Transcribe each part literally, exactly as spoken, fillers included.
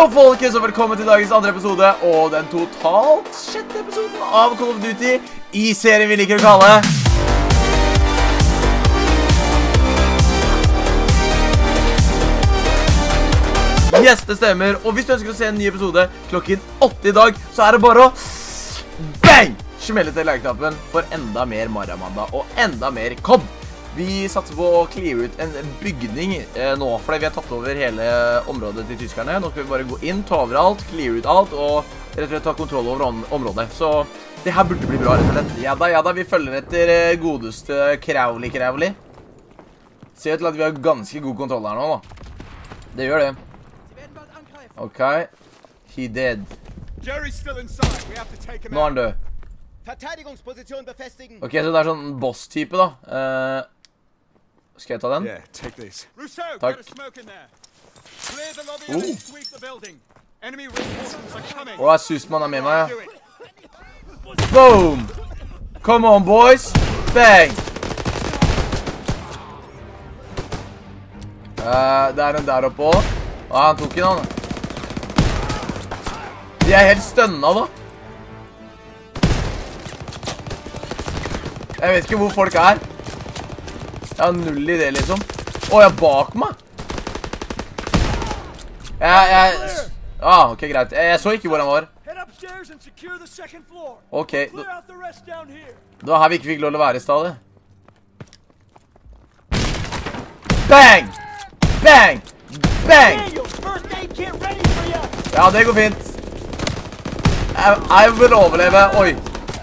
Hallo folkens, og velkommen til dagens andre episode, og den totalt sjette episoden av Call of Duty i serien vi liker å kalle Yes, det stemmer, og hvis du ønsker å se en ny episode klokken åtte i dag, så er det bare å bang! Smelle til like-knappen for enda mer Marramanda og enda mer C O D. Vi satser på å clear ut en bygning eh, nå, fordi vi har tatt over hele området til tyskerne. Nå skal vi bare gå inn, ta over alt, clear ut alt, og rett og slett ta kontroll over om området. Så det her burde bli bra, rett og slett. Ja da, ja da, vi følger etter eh, godeste Crowley-Crowley. Ser ut til at vi har ganske god kontroll her nå, da. Det gjør det. Ok. He dead. Nå er han død. Ok, så det er sånn boss-type, da. Uh, skal jeg ta den? Takk. Oh. Åh, Susman er med meg, ja. Boom! Come on, boys! Bang! Uh, det er en der oppe også. Åh, han tok en, han. De er helt stønna, da. Jeg vet ikke hvor folk er. Jeg har null i det, liksom. Åh, jeg er bak meg. Jeg, jeg... Ah, ok, greit. Jeg, jeg så ikke hvor han var. Ok. Det var her vi ikke fikk lov å være i stedet. Bang! Bang! Bang! Ja, det går fint. Jeg, jeg vil overleve. Oi.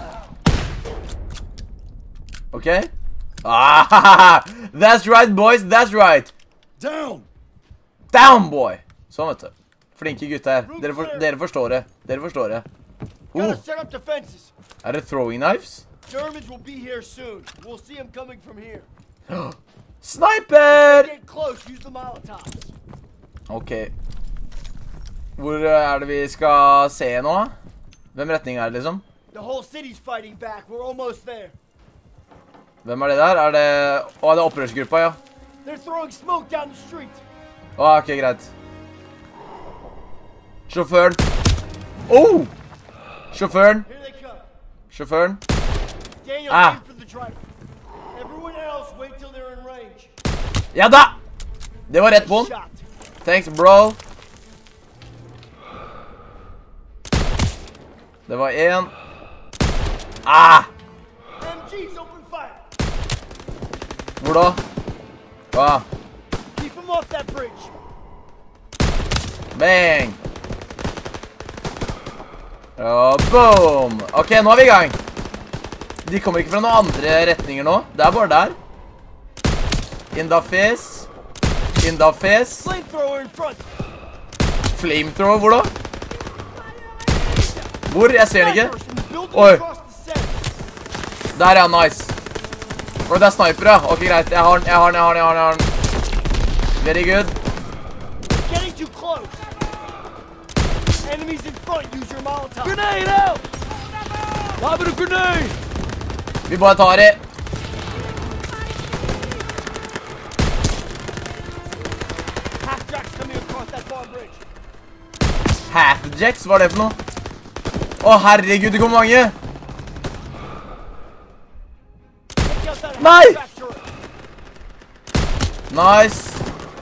Okay. Ah, that's right, boys. That's right. Down. Down, boy. Sånn, vet du. Flinke gutter. Dere, for, dere forstår det. Dere forstår det. Oh. Er det throwing knives? Germans will be here soon. We'll see them coming from here. Sniper! Get close. Use the Molotovs. Ok. Hvor er det vi skal se nå? Hvem retning er det, liksom? The whole city's fighting back. We're almost there. Hvem er det der? Er det... Åh, det er opprørsgruppa, ja. Åh, ok, greit. Sjåføren. Oh! Sjåføren. Sjåføren. Ah. Ja da! Det var rett på den. Thanks, bro. Det var en. Ah! Hvor da? Ah. Bang! Ja, boom! Ok, nå er vi i gang. De kommer ikke fra noen andre retninger nå. Det er bare der. In the face. In the face. Flamethrower, hvor da? Hvor? Jeg ser den ikke. Oi. Der, ja, nice. Bro, det er sniper, ja. Ok, greit. Jeg har den, jeg har den, jeg har den, jeg har den. Very good. Grenade out! Have a grenade! Vi bare tar det. Half-jacks, hva er det for noe? Å, herregud, det kommer mange. Nei! Nice.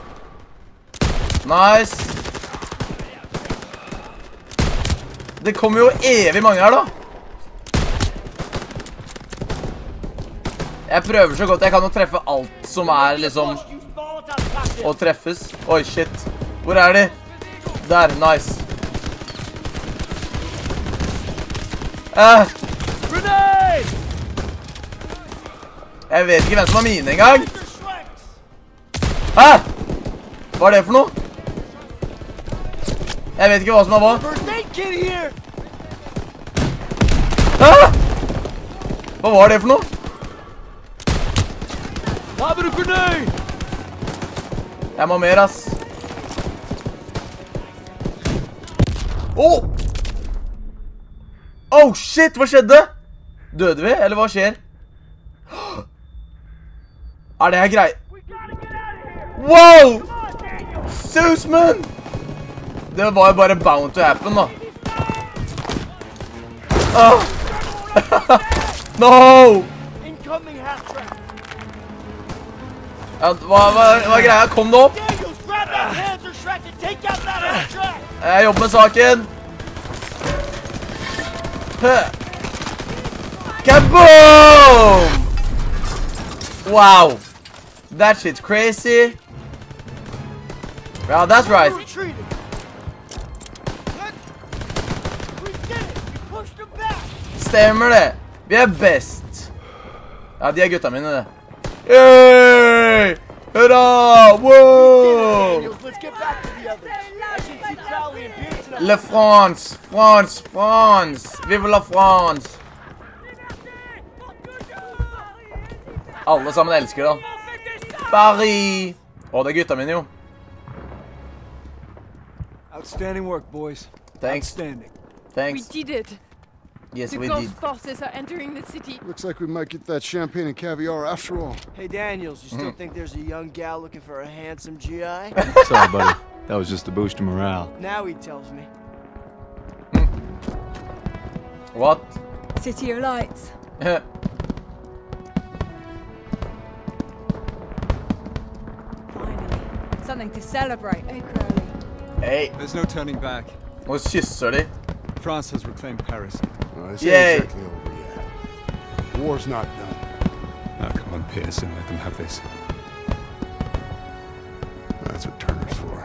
Nice. Det kommer jo evig mange her, da. Jeg prøver så godt jeg kan å treffe alt som er, liksom, å treffes. Oi, shit. Hvor er de? Der, nice. Eh. Jeg vet ikke hvem som har mine engang. Hæ? Hva er det for noe? Jeg vet ikke hva som er hva. Hæ? Hva var det for noe? Jeg må mer, ass. Åh! Oh, shit, hva skjedde? Døde vi, eller hva skjer? Er det her grei? Wow! Susman! Det var jo bare bound to happen, da. Oh. No! Incoming half-track. Ja, hva, hva, hva er greia? Kom det opp? Daniels, grab that Panzer track and take out that half-track. Jeg jobber med saken. Kaboom! Wow. That shit's crazy. Yeah, that's right. Retreating. We did it. We pushed them back. Stemmer det. Vi er best. Ja, de er gutta mine, det. Yay! Hurra! Wow! Daniels, let's get back to the others. I should see Crowley and Pearson up. Le France, France, France. Vive la France. Alle sammen elsker det. Paris. Å, det er gutta mine, jo. Outstanding work, boys. Thanks. Outstanding. Thanks. We did it. Yes, The we Gulf did. forces are entering the city. Looks like we might get that champagne and caviar after all. Hey, Daniels, you still think there's a young gal looking for a handsome G I? Sorry, buddy. That was just to boost your morale. Now he tells me. What? City of Lights. Finally. Something to celebrate, eh, Crowley? Hey, There's no turning back. nå kysser de. France has reclaimed Paris. Uh, this Yay. ain't exactly over yet. War's not done. Now come on, Pearson, let them have this. That's what Turner's for.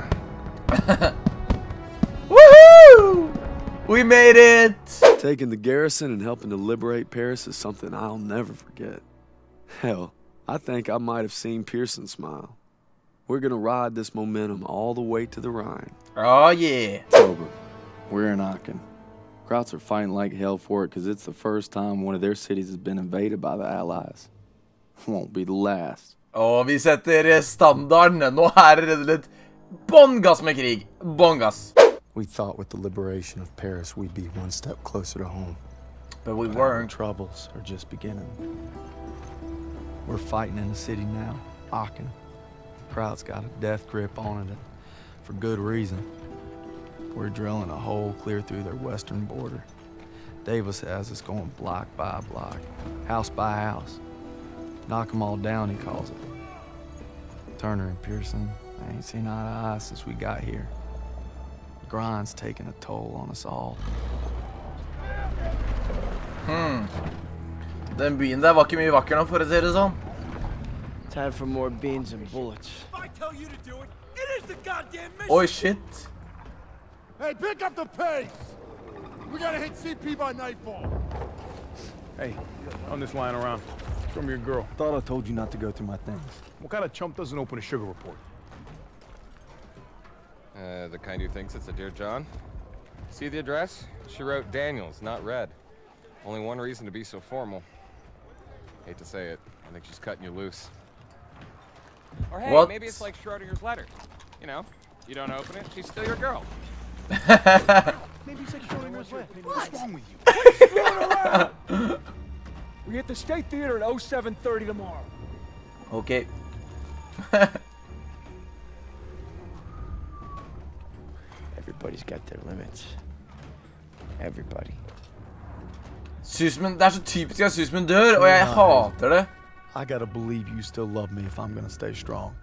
Woohoo! We made it! Taking the garrison and helping to liberate Paris is something I'll never forget. Hell, I think I might have seen Pearson smile. We're gonna ride this momentum all the way to the Rhine. Oh, yeah. It's over. We're in Aachen. Krauts are fighting like hell for it because it's the first time one of their cities has been invaded by the Allies. Won't be the last. Og vi setter standarden. Nå er det rett og slett bånn gass med krig. Bånn gass. We thought with the liberation of Paris we'd be one step closer to home. But we But our weren't. troubles are just beginning. We're fighting in the city now, Aachen. The Kraut's got a death grip on it, and for good reason. We're drilling a hole clear through their western border. Davis has us going block by block, house by house. Knock them all down, he calls it. Turner and Pearson, I ain't seen eye to eye since we got here. The grind's taking a toll on us all. Hmm. Den byen der var ikke mye vakker nå, for å si det sånn. Time for more beans and bullets. I tell you to do it, it is the goddamn mission! Oi, shit. Hey, pick up the pace! We gotta hit C P by nightfall. Hey, I'm just lying around. Show me your girl. Thought I told you not to go through my things. What kind of chump doesn't open a sugar report? Uh, the kind who thinks it's a Dear John. See the address? She wrote Daniels, not Red. Only one reason to be so formal. Hate to say it, I think she's cutting you loose. Or hey, What? maybe it's like Schrodinger's letter. You know, you don't open it, she's still your girl. Maybe it's like Schrodinger's letter. What's wrong with you? We hit the State Theater at oh seven thirty tomorrow. Ok. Everybody's got their limits. Everybody. Susman, det er så typisk at Susman dør, og jeg hater det. I gotta believe you still love me if I'm gonna stay strong.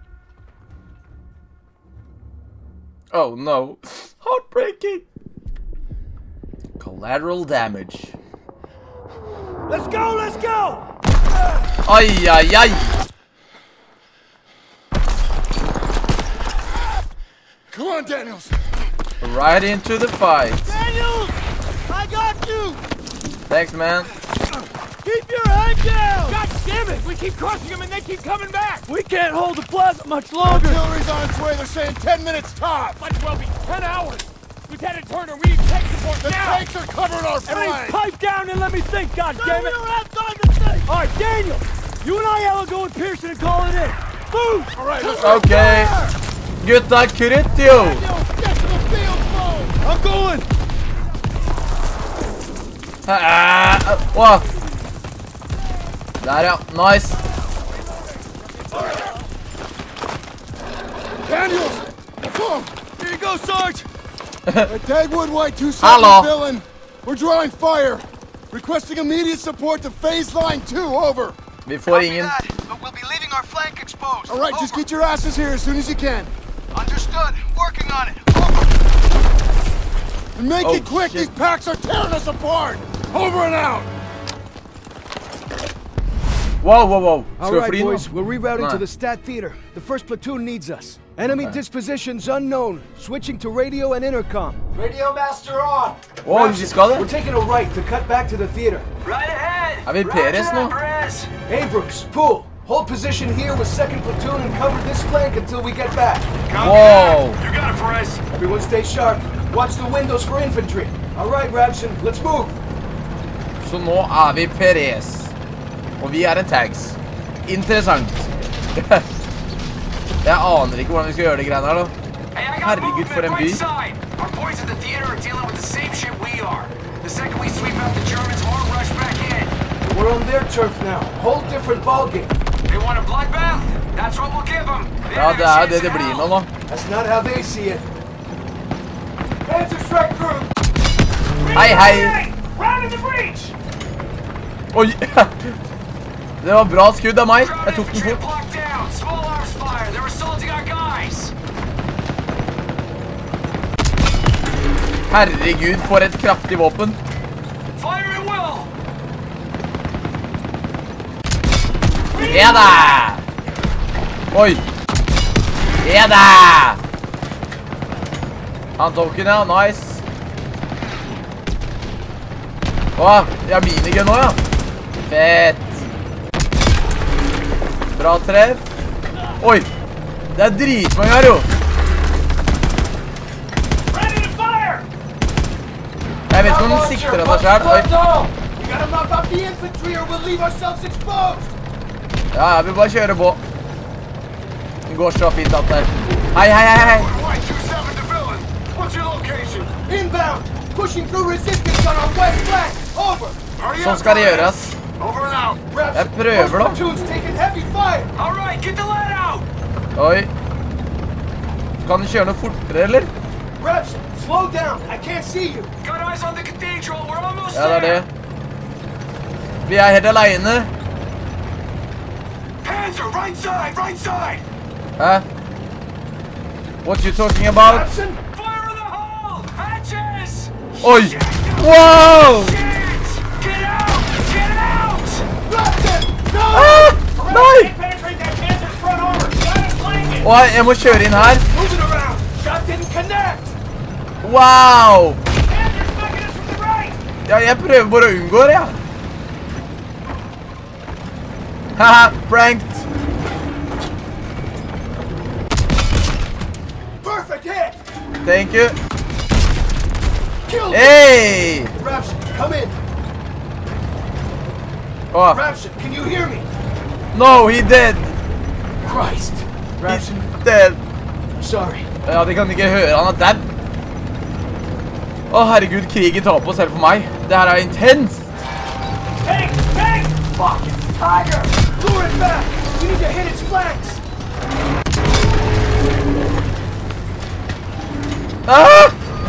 Oh no. Heartbreaking. Collateral damage. Let's go, let's go! Ai, ai, ai. Come on, Daniels! Right into the fight. Daniels! I got you! Thanks, man. Keep your head down! God damn it! We keep crushing them and they keep coming back! We can't hold the plaza much longer! Artillery's on its way, they're saying ten minutes top! Might as well be ten hours! Lieutenant Turner, we need tech support The now! tanks are covering our Everybody flank! pipe down and let me think, God damn it! We don't have time to think! Alright, Daniel! You and I will go with Pearson and call it in! Move! Alright, let's go! Ok. Gutta, krytt jo. Daniels, get to the field phone! I'm going! Ah, wow. Der, ja. Nice. Daniels! Come on! Here you go, Sarge! Dagwood White two Hello. seven villain. We're drawing fire. Requesting immediate support to phase line two, over. Vi får ingen. But we'll be leaving our flank exposed. All right, just get your asses here as soon as you can. Understood. Working on it. And make Oh, it quick. shit. These packs are tearing us apart. Over and out. Wow, wow, wow. All Skal vi right, fly nå? boys, we're rerouting Nei. to the Stat Theater. The first platoon needs us. Enemy dispositions unknown. Switching to radio and intercom. Radio master on. Å, vi skal We're det? taking a right to cut back to the theater. Right ahead. Er vi Peres nå? Perez. Abrams, pull. Hold position here with second platoon and cover this flank until we get back. Wow. You got it, Perez. Everyone stay sharp. Watch the windows for infantry. All right, Rabson, let's move. Så nå er vi Perez. Og vi er en tags. Interessant. Jeg aner ikke hvordan vi skal gjøre det greiene her da. Herregud, for en by. Our boys at the theater are dealing with the same shit we are. The second we sweep out the Germans, we'll rush back in. We're on their turf now. Whole different ballgame. They want a bloodbath? That's what we'll give them. Ja, det er det det blir nå nå. That's not how they see it. Panzer strike crew. Hei, hei. Round in the breach. Oi. Det var bra skudd av meg. Jeg tok den fort. Blocked down. Small arms fire. They're assaulting our guys. Herregud, for et kraftig våpen. Fire at will. Ja da! Oi! Ja da! Han tok den, ja. Nice. Åh, jeg har minigun nå, ja. Fett. Bra treff. Oi! Det er dritmange her, jo. Ready to fire. Jeg vet ikke om den sikter etter seg selv. Oi. We gotta knock out the infantry or we'll leave ourselves exposed. Ja, jeg vil bare kjøre på. Det går så fint alt der. Hei, hei, hei, hei. White two seven to villain. What's your location? Inbound. Pushing through resistance on our west flank. Over. Sånn skal det gjøres. Over and out. Jeg prøver da. Platoon's taking heavy fire. All right, get the lead out. Oi. Kan du kjøre noe fortere, eller? Reps, slow down. I can't see you. Got eyes on the cathedral. We're almost Ja, det er there. det. Vi er helt alene. Panzer, right side, right side. Hæ? What you talking about? Rapson, Fire in the hole. Hatches. Oi! Wow! Shit. Get out. Get out. Rapson, no! Ah! Nei! Penetrate that Panzer's front armor. Got us flanking. Åh, jeg må kjøre inn her. Moving around. Shot didn't connect. Wow! Panzer's fucking us from the right. Ja, jeg prøver bare å unngå det, ja. Haha, pranked. Perfect hit. Thank you. Killed it. Hey! Rapson, come in. Åh, Rapson, can you hear me? no, he dead. Christ. He's Rapson, dead. I'm sorry. Ja, de kan ikke høre han er dead. Åh, herregud, krigen tar på selv for meg. Det her er intenst. Tank, tank. Fucking tiger. Lure it back. We need to hit its flanks. Ah!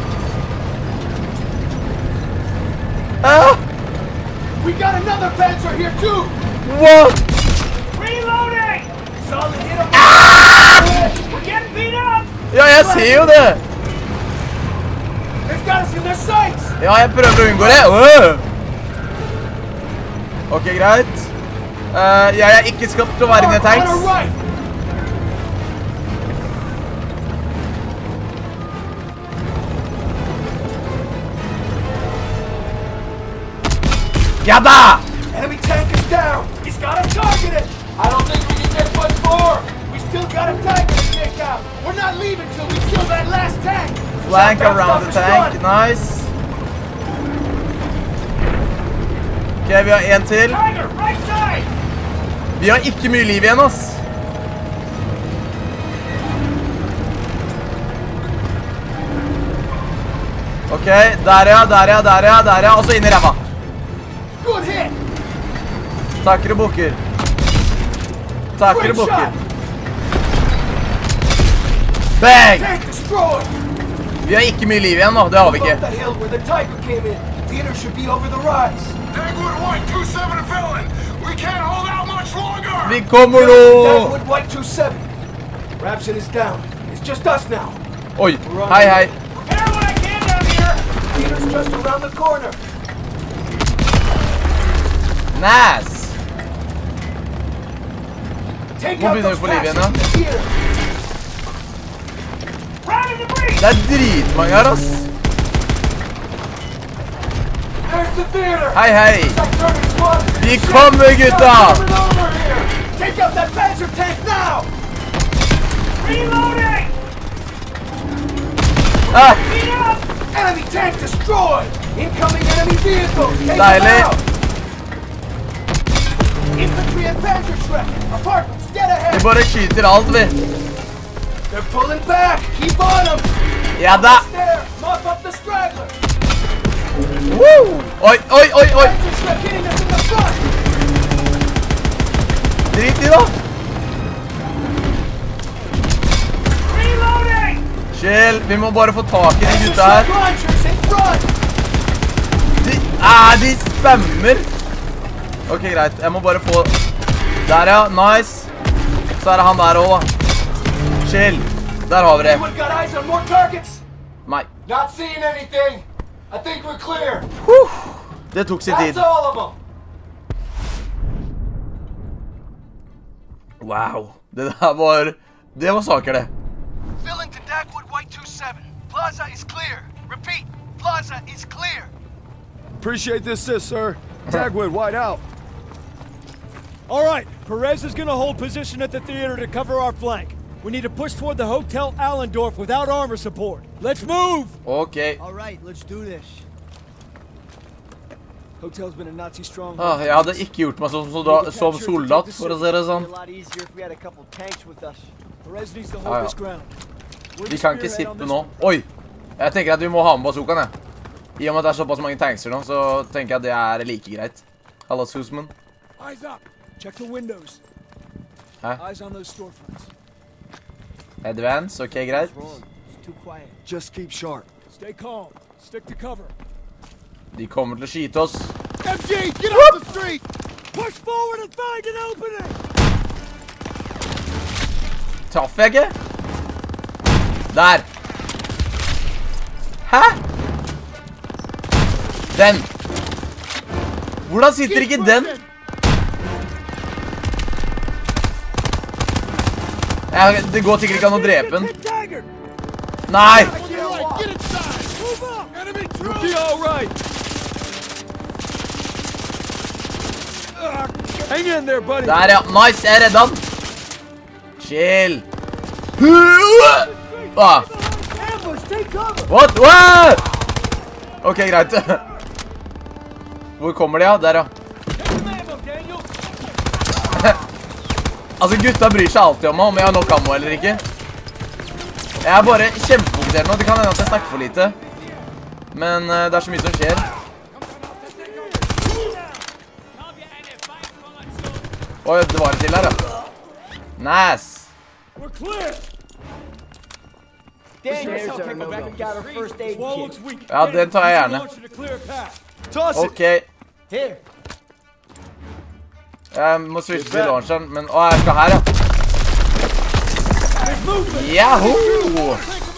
Ah! We got another Panzer here too. What? Reloading. Solid hit him. We're getting beat up. Ja, jeg ser jo det. They've got us in their sights. Ja, jeg prøver å unngå det. Åh! Ok, greit. Eh, jeg er ikke skapt til å være inne i On our tanks. right. Ja da! Enemy tank is down. He's got us targeted. I don't think we can get much more. We still got a tank to take out. We're not leaving till we kill that last tank. Flank Shotgun around the stuff is tank. done. Nice. Ok, vi har en til. Tiger, right side. Vi har ikke mye liv igjen, ass. Ok, der ja, der ja, der ja, der ja. Og så inn i ræva. Good hit. Takker og bukker. Takker og bukker. Bang! Tank destroyed. Vi har ikke mye liv igjen nå, det har vi ikke. Above the hill where the Tiger came in. Theater should be over the rise. Dagwood White two seven and villain. We can't hold out much longer. Vi kommer nå! Dagwood White two seven. Rabson is down. It's just us now. Oi, hei hei. Prepare what I can down here. Theater's just around the corner. Nice. Take Nå out begynner vi those å få liv igjen, factions in the theater. Round in the breach. Det er dritmange her, ass. There's the theater. Hei, hei. Turner squad. Vi kommer, gutta. Coming over here. Take out that Panzer tank now. Reloading. Ah. Speed up. Enemy tank destroyed. Incoming enemy vehicle. Take Deilig. them out. Infantry and Panzer Shrek. Apartments, get ahead. Vi bare skyter alt, vi. They're pulling back. Keep on them. Ja da. There. Mop up the straggler. Woo! Oi, oi, oi, oi. Panzer Shrek hitting us in the front. Drit i da. Reloading. Chill, vi må bare få tak i de Panzer gutta her. Shrek launchers in front. De, ah, de spammer. Ok, greit. Jeg må bare få... Der, ja. Nice. Så er det han der også, da. Chill. Der har vi det. Anyone got eyes on more targets? Nei. Not seeing anything. I think we're clear. Det tok sin tid. That's all of them. Wow. Det der var... Det var saker, det. Villain to Dagwood White two seven. Plaza is clear. Repeat, Plaza is clear. Appreciate the assist, sir. Dagwood, White out. All right, Perez is gonna hold position at the theater to cover our flank. We need to push toward the Hotel Allendorf without armor support. Let's move! Ok. All right, let's do this. Hotel's been a Nazi stronghold. Ah, jeg hadde ikke gjort meg som, solda- som soldat, for å si det sånn. A lot easier if we had a couple tanks with us. Perez needs to hold Ja, ja. this ground. We're Vi the kan ikke spearhead on sippe this nå. Oi! Jeg tenker at vi må ha med bazookaen, jeg. I og med at det er såpass mange tankser nå, så tenker jeg at det er like greit. Halla, Susman. Eyes up. Check the windows. Hæ? Eyes on those storefronts. Advance, ok, greit. It's too quiet. Just keep sharp. Stay calm. Stick to cover. De kommer til å skyte oss. M G, get off the street! Push forward and find an opening! Traff jeg ikke? Der. Hæ? Den. Hvordan sitter ikke den? Jeg, det går sikkert ikke an å drepe den. Nei! You'll be all right. Hang in there, buddy. Der, ja. Nice, jeg redda den. Chill. Ah. What? What? Ok, greit. Hvor kommer de, ja? Der, ja. Altså, gutta bryr seg alltid om meg, om jeg har nok ammo eller ikke. Jeg er bare kjempefokusert nå. Det kan hende at jeg snakker for lite. Men uh, det er så mye som skjer. Oi, det var en til her, ja. Nice. We're clear. Ja, den tar jeg gjerne. Ok. Jeg må switche til launcheren, men... Å, jeg skal her, ja. Yahoo!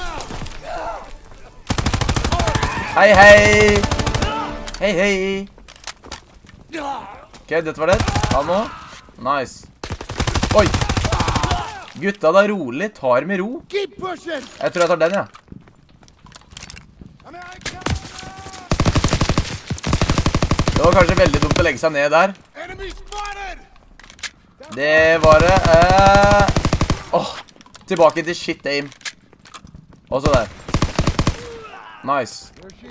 Hei, hei! Hei, hei! Ok, dette var det. Ta nå. Nice. Oi! Gutta, da rolig. Tar med ro. Jeg tror jeg tar den, ja. Det var kanskje veldig dumt å legge seg ned der. Det var det. Eh... Åh, tilbake til shit aim. Og så der. Nice.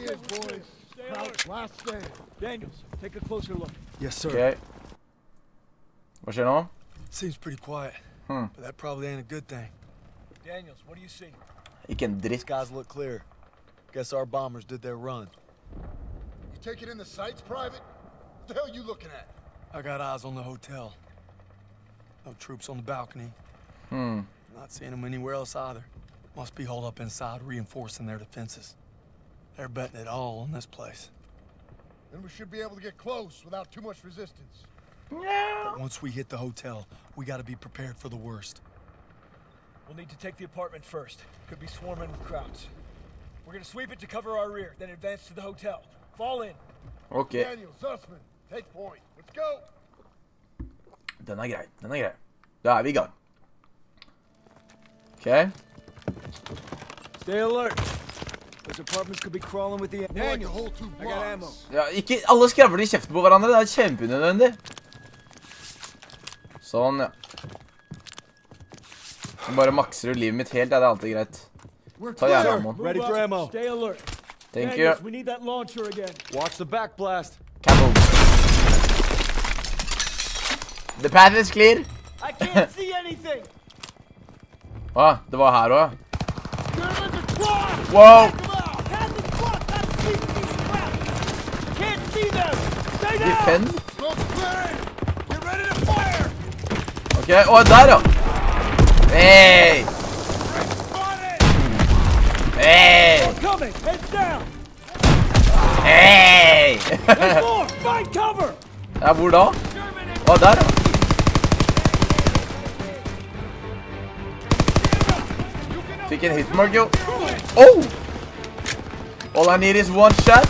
Daniels, take a closer look. Yes, sir. Ok. Hva skjer nå? Seems pretty quiet. Hmm. But that probably ain't a good thing. Daniels, what do you see? Ikke en dritt. Skies look clear. Guess our bombers did their run. You taking in the sights, Private? What the hell are you looking at? I got eyes on the hotel. No troops on the balcony. Hmm. Not seeing them anywhere else either. Must be holed up inside, reinforcing their defenses. They're betting it all on this place. Then we should be able to get close without too much resistance. But once we hit the hotel, we gotta be prepared for the worst. We'll need to take the apartment first. Could be swarming with crowds. We're gonna sweep it to cover our rear, then advance to the hotel. Fall in. Okay. Daniel, Zussman, take point. Let's go. Den er grei, den er grei. Da er vi i gang. Okay. Stay alert. Those apartments could be crawling with the Daniel, hold two I got ammo. Ja, ikke alle skravler i kjeften på hverandre, det er kjempeunødvendig. Sånn, ja. Så bare makser du livet mitt helt, ja, det er alltid greit. Ta gjerne ammo. Ready for ammo. Stay alert. Thank you. We need that launcher again. Watch the back blast. Kaboom. The path is clear. I can't see anything. Ah, det var her også. Wow. Can't see them. Stay down. Defend. Get ready to fire. Ok, å, der ja. Hey. Hey. Coming. Heads down. Hey. There's more. Find cover. Ja, hvor da? Å, der ja. Fikk en hitmark, jo. Oh! All I need is one shot.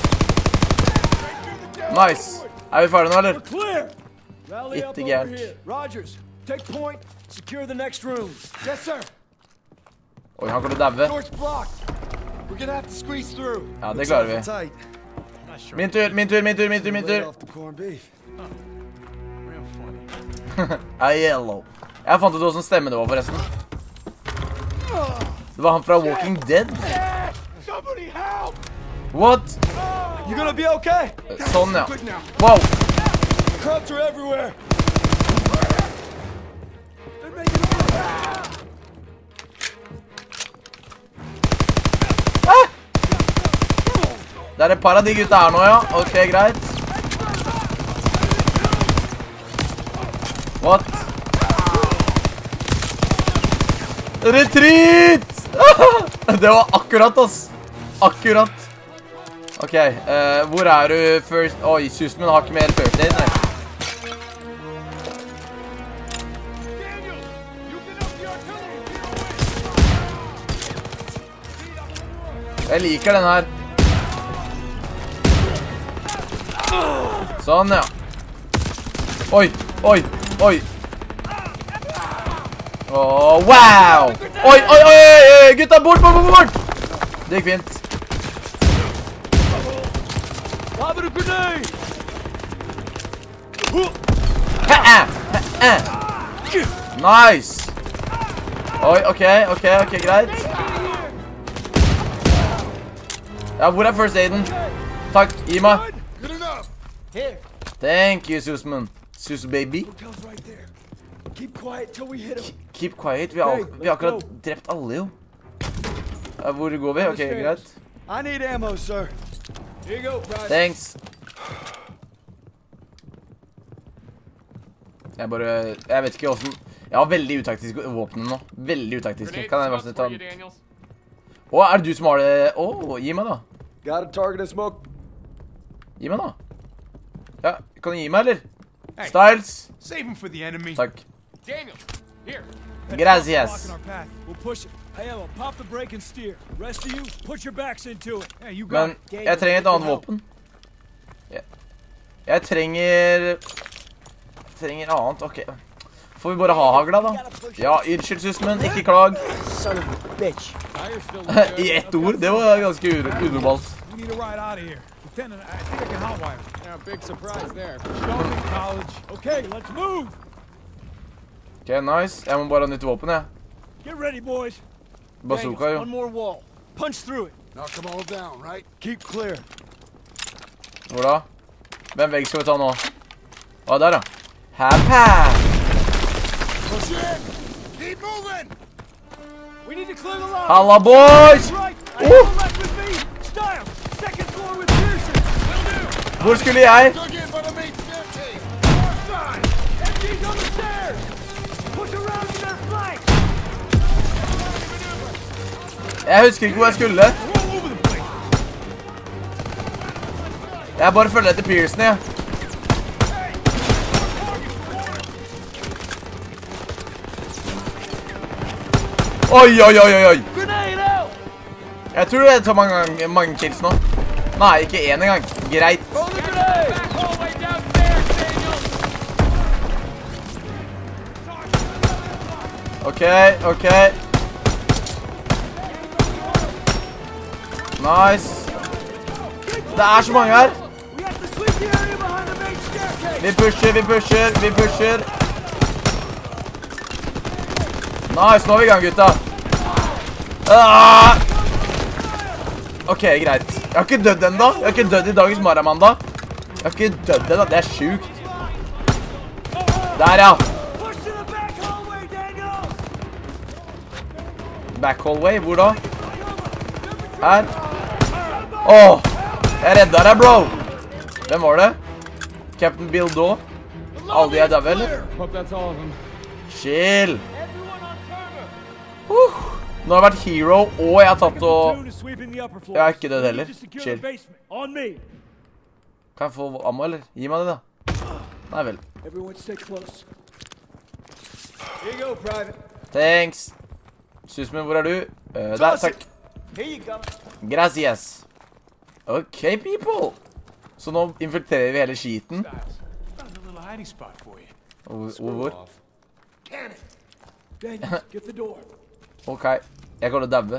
Nice. Er vi ferdige nå, eller? Ikke gærent. Rogers, take point. Secure the next room. Yes, sir. Oi, han kommer til å daue. Door's blocked. We're gonna have to squeeze through. Ja, det klarer vi. Min tur, min tur, min tur, min tur, min tur. Er yellow. Jeg fant ut hvordan stemme det var, forresten. Det var han fra Walking Dead. What? You gonna be okay? Sånn, ja. Wow. Crowds are everywhere. Ah! Det er et par av de gutta her nå, ja. Ok, greit. What? Retreat! Det var akkurat, ass. Akkurat. Ok, uh, hvor er du first? Oi, Susman har ikke mer first aid, nei. Jeg liker den her. Sånn, ja. Oi, oi, oi. Åh, wow! Oi, oi, oi, oi, gutta, bort, bort, bort, bort! Det gikk fint. Nice! Oi, ok, ok, ok, greit. Ja, hvor er first aiden? Takk, gi meg. Thank you, Susman. Sus baby. Keep quiet till we hit him. Keep quiet. Vi har, vi har akkurat drept alle, jo. Ja, hvor går vi? Ok, greit. I need ammo, sir. Here you go, Price. Thanks. Jeg bare, jeg vet ikke hvordan. Jeg har veldig utaktiske våpen nå. Veldig utaktiske. Kan jeg bare ta den? Åh, er det du som har det? Åh, gi meg da. Got a target and smoke. Gi meg da. Ja, kan du gi meg, eller? Styles. Save him for the enemy. Takk. Daniel, here. Gracias. We'll push it. Hey, Ella, pop the brake and steer. Rest of you, put your backs into it. Yeah, you got Men jeg trenger et annet våpen. Jeg, jeg trenger... Jeg trenger annet, ok. Får vi bare ha hagla da? Ja, unnskyld, Susman, ikke klag. I ett ord, det var ganske unormalt. We need a ride out of here. Lieutenant, I think I can hotwire. Yeah, big surprise there. Starting college. Okay, let's move. Ok, nice. Jeg må bare ha nytt våpen, jeg. Get ready, boys. Bazooka, jo. One more wall. Punch through it. Knock them all down, right? Keep clear. Hvor da? Hvem vegg skal vi ta nå? Å, der da. Happa! Push in! Keep moving! We need to clear the line. Halla, boys! Right. I Uh! have a left with me. Style. Second floor with Pearson. Will do. Hvor skulle jeg? Dug in by the main staircase! Far side. M G's on the stairs. Push around to their flank. Jeg husker ikke hvor jeg skulle. Jeg bare følger etter Pearson, jeg. Oi, oi, oi, oi. Jeg tror det tar mange, mange kills nå. Nei, ikke en engang. Greit. Ok, ok. Nice. Det er så mange her. Vi pusher, vi pusher, vi pusher. Nice, nå er vi i gang, gutta. Ah! Ok, greit. Jeg har ikke dødd enda. Jeg har ikke dødd i dagens Maramanda. Jeg har ikke dødd enda. Det er sjukt. Der, ja. Back hallway, hvor da? Her. Åh, jeg redda deg, bro. Hvem var det? Captain Bill Daw. Alle de er døve, eller? Chill. Uh, nå har jeg vært hero, og jeg har tatt og... Jeg har ikke dødd heller. Chill. Kan jeg få ammo, eller? Gi meg det, da. Nei vel. Thanks. Susman, hvor er du? Uh, der, takk. Gracias. Ok, people. Så nå infiltrerer vi hele skiten. Hvor? Hvor? Ok, jeg går til å dabbe.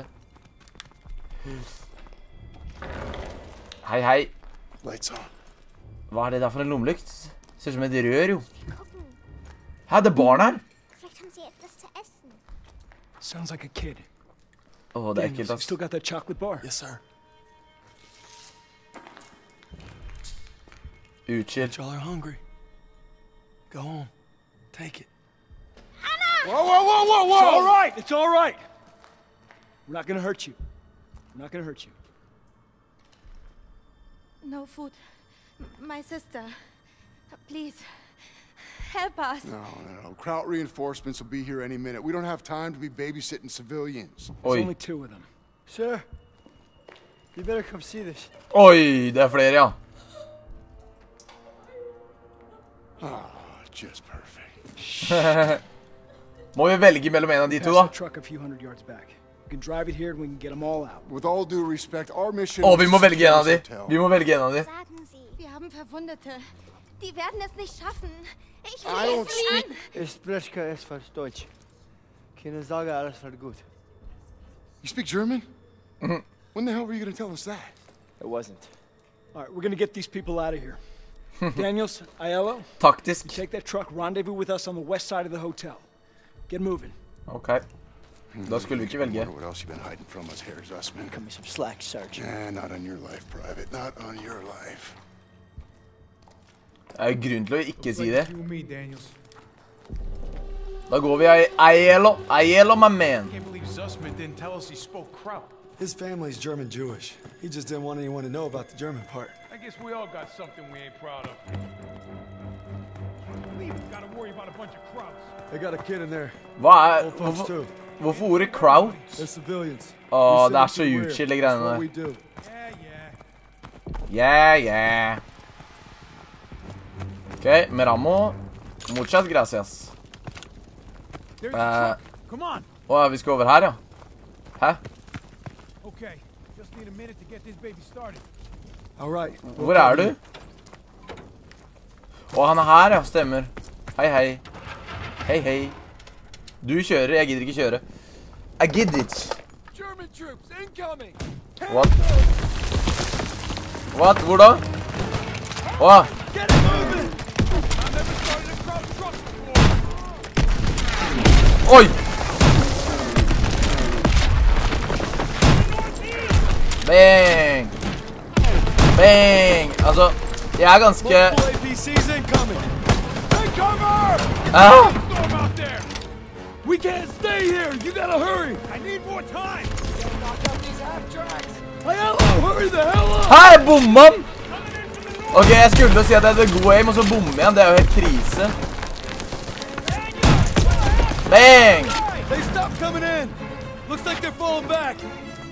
Hei, hei. Hva er det der for en lommelykt? Ser ut som et rør, jo. Hæ, det er barn her. Sounds like a kid. Åh, det er ekkelt, ass. Still got that chocolate bar? Yes, sir. Utskilt. Y'all are hungry. Go home. Take it. Whoa, whoa, whoa, whoa, whoa! It's all right. It's all right. We're not gonna hurt you. We're not gonna hurt you. No food. M my sister. Please. Help us. No, no, no. Kraut reinforcements will be here any minute. We don't have time to be babysitting civilians. There's only two of them. Sir, you better come see this. Oi, det er flere, ja. Oh, just perfect. Må vi velge mellom en av de to, da? Truck a few hundred yards back. We can drive it here and we can get them all out. With all due respect, our mission. Åh, vi må velge en av de. Vi må velge en av de. Wir haben Verwundete. Die werden es nicht schaffen. Ich I don't will speak. Ich spreche etwas Deutsch. Keine Sorge, alles wird gut. You speak German? When the hell were you going to tell us that? It wasn't. All right, we're gonna get these people out of here. Daniels, Aiello, Taktisk. you take that truck, rendezvous with us on the west side of the hotel. Get moving. Ok. Da skulle vi ikke velge. What else you been hiding from us here, Zussman? Cut me some slack, Sergeant. Nah, not on your life, Private. Not on your life. Det er grunn til å ikke si det. You and me, Daniels. Da går vi i Aiello. Aiello, my man. I can't believe Zussman didn't tell us he spoke Kraut. His family's German-Jewish. He just didn't want anyone to know about the German part. I guess we all got something we ain't proud of. We even gotta worry about a bunch of Krauts. They got a kid in there. Hva er... Old folks Hvorfor, too. hvorfor ordet Kraut? They're civilians. Åh, We det er say så beware. utskilt, de That's greiene what we der. do. Yeah, yeah. Yeah, yeah. Ok, Meramo. Muchas gracias. There's the Uh, truck. Come on. Åh, vi skal over her, ja. Hæ? Okay. Just need a minute to get this baby started. All right. Hvor er du? Åh, han er her, ja. Stemmer. Hei, hei. Hei, hei. Du kjører, jeg gidder ikke kjøre. I get it. German troops incoming. What? What? Hvor da? Åh. Get it moving. I've never started a Kraut truck before. Oi! Bang! Bang! Altså, jeg er ganske... Multiple A P Cs incoming. Take cover! Ah! Storm out there. We can't stay here. You gotta hurry. I need more time. Knock out these half tracks. Aiello, hurry the hell up! Hei, bomman! Ok, jeg skulle si at jeg hadde god aim, og så bommer igjen. Det er jo helt krise. Bang! They stopped coming in. Looks like they're falling back.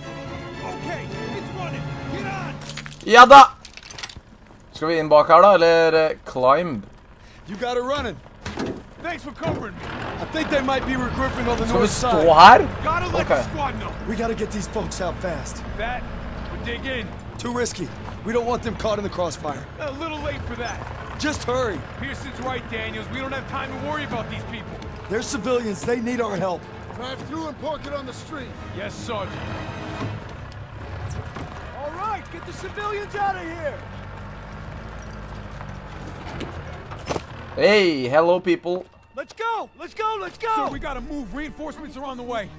Okay, it's running. Get on. Ja da! Skal vi inn bak her da, eller uh, climb? You got it running. Thanks for covering me. I think they might be regrouping on the Skal vi north stå side. her? Gotta let Okay. the squad know. We gotta get these folks out fast. That, we'll dig in. Too risky. We don't want them caught in the crossfire. A little late for that. Just hurry. Pearson's right, Daniels. We don't have time to worry about these people. They're civilians. They need our help. Drive through and park it on the street. Yes, Sergeant. All right, get the civilians out of here. Hey, hello people. Let's go! Let's go! Let's go! So we gotta move. Reinforcements are on the way.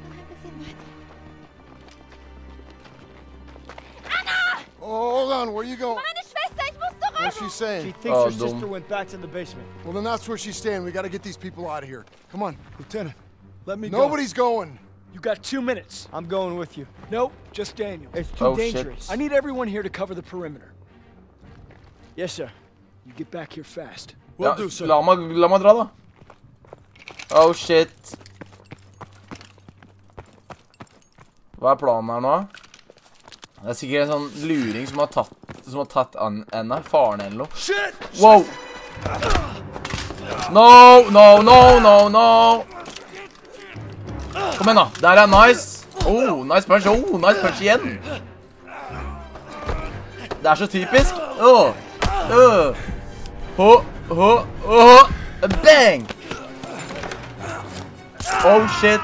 Oh, hold on. Where you going? Meine Schwester, ich muss zurück! What's she saying? She thinks Oh, her dumb. sister went back to the basement. Well, then that's where she's staying. We gotta get these people out of here. Come on. Lieutenant, let me Nobody's going. You got two minutes. I'm going with you. Nope, just Daniel. It's too Oh, dangerous. shit. I need everyone here to cover the perimeter. Yes, sir. You get back here fast. Will Ja, do, sir. la meg, la meg dra da. Oh shit. Hva er planen her nå? Det er sikkert en sånn luring som har tatt, som har tatt an henne, faren eller noe. Shit! Wow! No, no, no, no, no! Kom igjen da, der er nice. Oh, nice punch, oh, nice punch igjen. Det er så typisk. Åh, åh. Hå, hå, hå. Bang! Oh shit.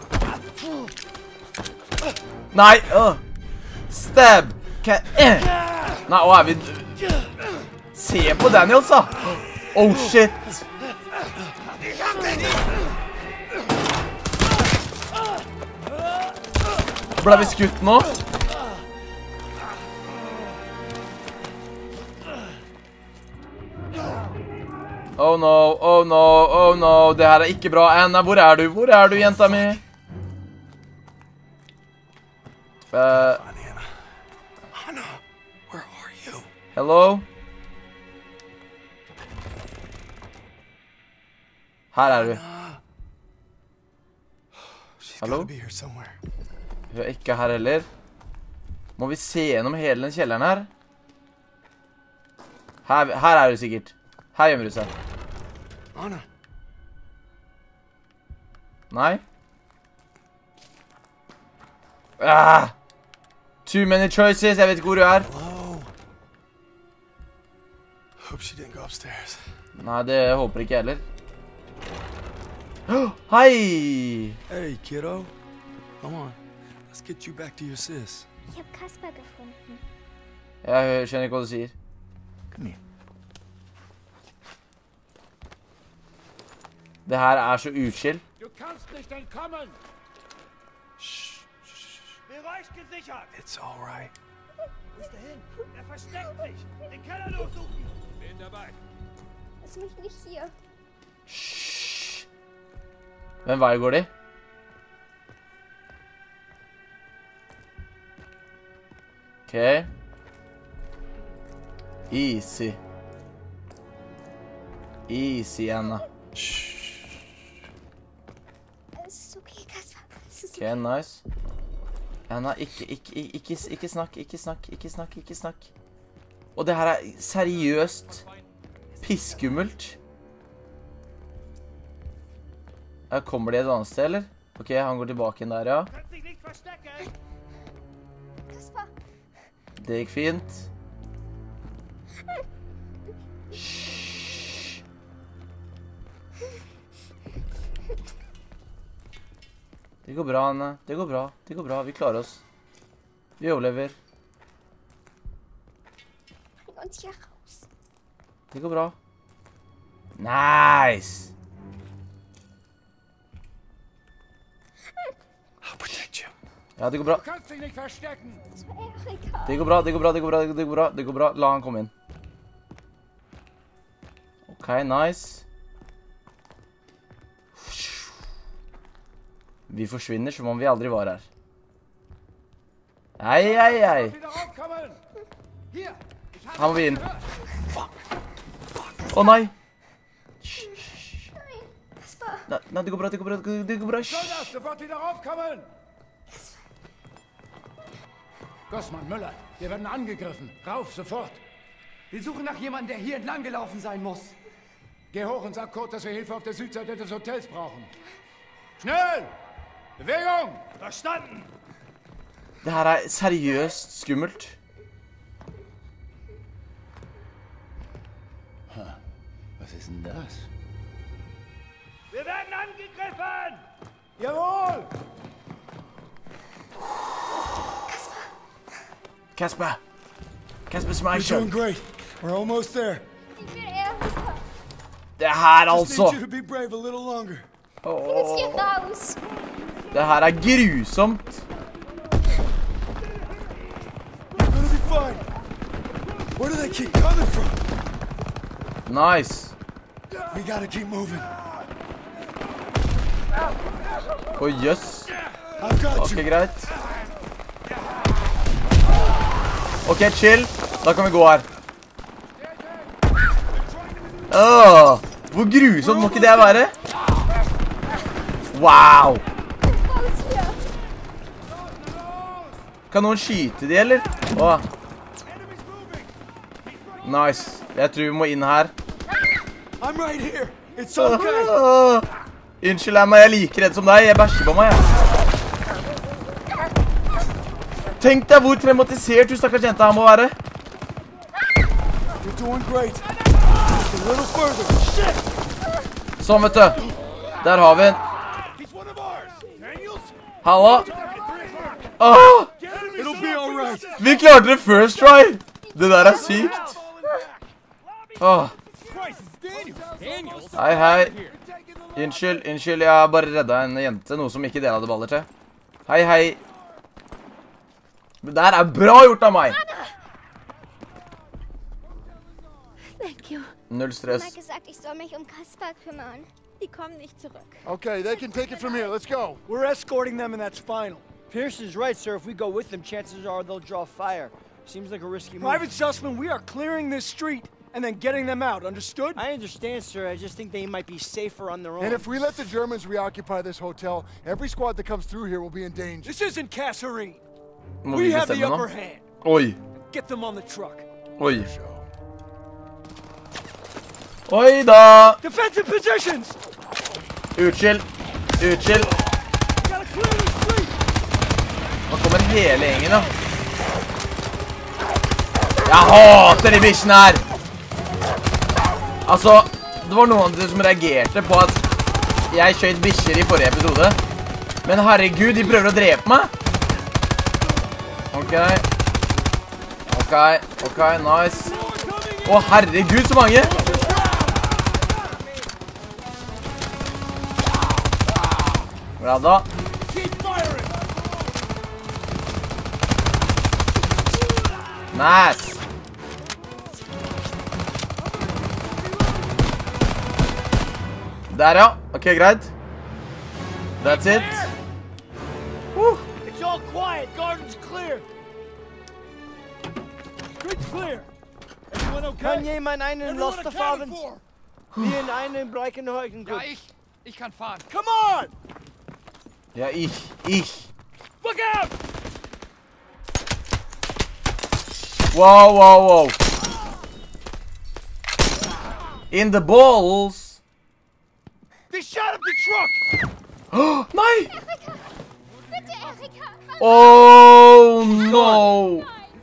Nei, åh. Stab. Ka eh. Nei, å er vi... Se på Daniels da. Oh shit. Ble vi skutt nå? Oh no, oh no, oh no. Det her er ikke bra. Anna, hvor er du? Hvor er du, jenta mi? Uh, Anna, where are you? hello? Her er du. She's Hello? gotta be here somewhere. Hun er ikke her heller. Må vi se gjennom hele den kjelleren her? Her, her er du sikkert. Her gjemmer du seg. Anna. Nei? Ah! Too many choices. Jeg vet ikke hvor du er. Hello. Hope she didn't go upstairs. Nei, det håper ikke jeg heller. Hei! Hey, kiddo. Come on. Let's get you back to your sis. Ich habe Kasper gefunden. Jeg skjønner ikke hva du sier. Come here. Det her er så uchill. Du kannst nicht entkommen! Shh, shh, shh. Bereich gesichert! It's all right. Wo ist er hin? Er versteckt sich! Den Keller durchsuchen! Bin dabei! Lass mich nicht hier. Shhh. Hvem vei går de? Ok. Easy. Easy, Anna. Shh. Es ist okay, Kasper. Es ist Ok, nice. Anna, ikke, ikke, ikke, ikke, ikke snakk, ikke snakk, ikke snakk, ikke snakk. Og det her er seriøst pisskummelt. Her kommer de et annet sted, eller? Ok, han går tilbake inn der, ja. Kannst dich nicht verstecken! Kasper. Det gikk fint. Shhh. Det går bra, Anne. Det går bra. Det går bra. Vi klarer oss. Vi overlever. Bring uns hier raus. Det går bra. Nice! I'll protect you. Ja, det går bra. Du kannst dich nicht verstecken! Das war Erika. Det går bra, det går bra, det går bra, det går bra. Det går bra. La han komme inn. Ok, nice. Vi forsvinner som om vi aldri var her. Ei, ei, ei. Wieder raufkommen! Hier! Ich hab Her må vi inn. Å nei. Nein, Kasper. Nei, nei, det går bra, det går bra, det går bra. soll das! Sofort wieder raufkommen! Gossmann, Müller, wir werden angegriffen. Rauf, sofort. Wir suchen nach jemandem, der hier entlang gelaufen sein muss. Geh hoch und sag Kurt, dass wir Hilfe auf der Südseite des Hotels brauchen. Schnell! Bewegung! Verstanden! Det her er seriøst skummelt. Huh. Was ist denn das? Wir werden angegriffen! Jawohl! Casper! Casper's my We're show. doing great. We're almost there. Det her Just altså. need you to be brave a little longer. Åh. Hier raus. Det her er grusomt. We're gonna be fine. Where do they keep coming from? Nice. We gotta keep moving. Å, jøss. I've got Ok, you. greit. Ok, chill. Da kan vi gå her. Åh, hvor grusomt må ikke det være? Wow. Kan noen skyte de, eller? Åh. Nice. Jeg tror vi må inn her. I'm right here. It's okay. Åh. Unnskyld, Anna, jeg er like redd som deg. Jeg bæsjer på meg, jeg. Tenk deg hvor traumatisert du stakkars jenta her må være. You're doing great. Just a little further. Shit! Sånn, vet du. Der har vi en. Halla. Åh! It'll be all right. Vi klarte det first try. Det der er sykt. Åh. Hei, hei. Unnskyld, unnskyld, jeg har bare reddet en jente, noe som ikke dere hadde baller til. Hei, hei. Det der er bra gjort av meg. Thank you. Null stress. Mama hat gesagt, ich soll mich um Kaspar kümmern. Die kommen nicht zurück. Okay, they can take it from here. Let's go. We're escorting them and that's final. Pearson's right, sir. If we go with them, chances are they'll draw fire. Seems like a risky move. Private Sussman, we are clearing this street and then getting them out, understood? I understand, sir. I just think they might be safer on their own. And if we let the Germans reoccupy this hotel, every squad that comes through here will be in danger. This isn't Kasserine. Må We vi have the bestemme upper nå? hand. Oi. Get them on the truck. Oi. Oi da. Defensive positions! Utskill. Utskill. Nå kommer hele gjengen, da. Jeg hater de bikkjene her. Altså, det var noen av dere som reagerte på at jeg skjøt bikkjer i forrige episode. Men herregud, de prøver å drepe meg. Ok. Ok, ok, nice. Å herregud, så mange. Bra da. Nice. Der, ja. Ok, greit. That's it. Woo. It's all quiet. Garden's clear. Street's clear. Everyone okay? Kann jemand einen Everyone Laster accounted fahren? for. Wir in einen Breckenhäusen. Ja, ich. Ich kann fahren. Come on! Ja, ich. Ich. Look out! Wow, wow, wow. In the balls. They shot up the truck! Nei! Bitte, Erika! Oh, no.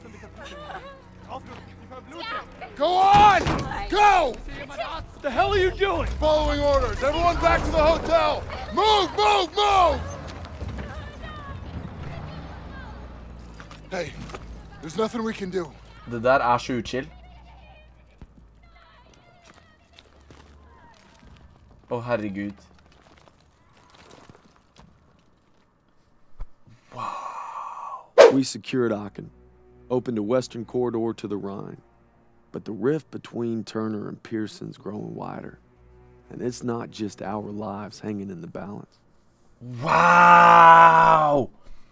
Go on! Go! What the hell are you doing? Following orders. Everyone back to the hotel. Move, move, move! Hey, there's nothing we can do. Det der er så utskill. Å, herregud. We secured Aachen, opened a western corridor to the Rhine. But the rift between Turner and Pearson's growing wider. And it's not just our lives hanging in the balance. Wow!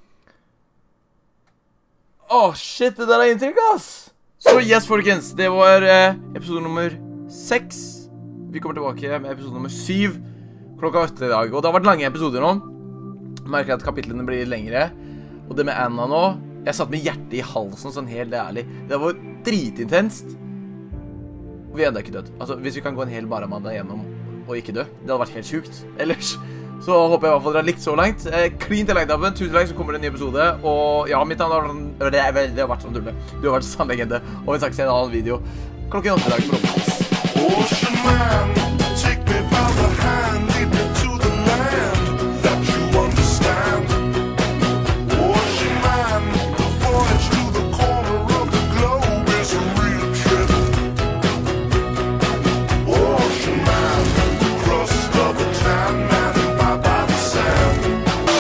Åh, shit, det der er inntrykk, ass! Så yes, folkens, det var eh, episode nummer seks. Vi kommer tilbake med episode nummer syv klokka åtte i dag. Og det har vært lange episoder nå. Jeg merker at kapitlene blir lengre. Og det med Anna nå, Jeg satt med hjertet i halsen, sånn helt ærlig. Det var dritintenst. Vi er enda ikke død. Altså, hvis vi kan gå en hel Maramanda gjennom og ikke dø, det hadde vært helt sjukt. Ellers så håper jeg i hvert fall dere har likt så langt. Eh, Clean til like-knappen, tusen like, så kommer det en ny episode. Og ja, mitt navn har det har vært sånn tulle. Du har vært sann legende. Og vi snakkes i en annen video klokken åtte i dag for å